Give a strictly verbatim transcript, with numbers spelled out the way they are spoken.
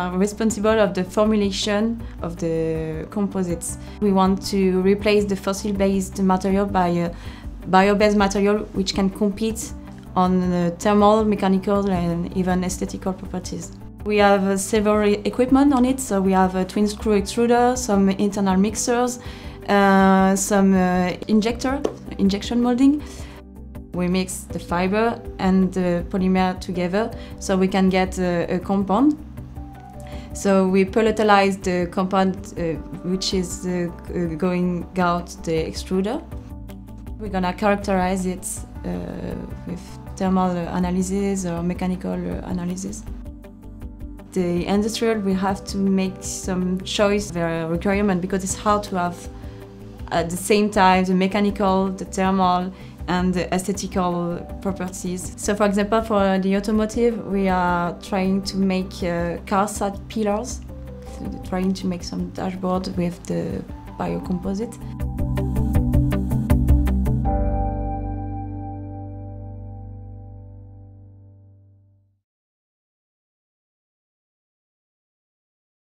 are responsible of the formulation of the composites. We want to replace the fossil-based material by a bio-based material which can compete on uh, thermal, mechanical and even aesthetical properties. We have uh, several equipment on it, so we have a twin screw extruder, some internal mixers, uh, some uh, injector, injection molding. We mix the fiber and the polymer together so we can get a, a compound. So we pelletalize the compound uh, which is uh, going out the extruder. We're gonna characterize it uh, with thermal analysis or mechanical analysis. The industrial will have to make some choice, their requirement, because it's hard to have at the same time the mechanical, the thermal and the aesthetical properties. So for example, for the automotive, we are trying to make uh, car side pillars, so trying to make some dashboard with the biocomposite.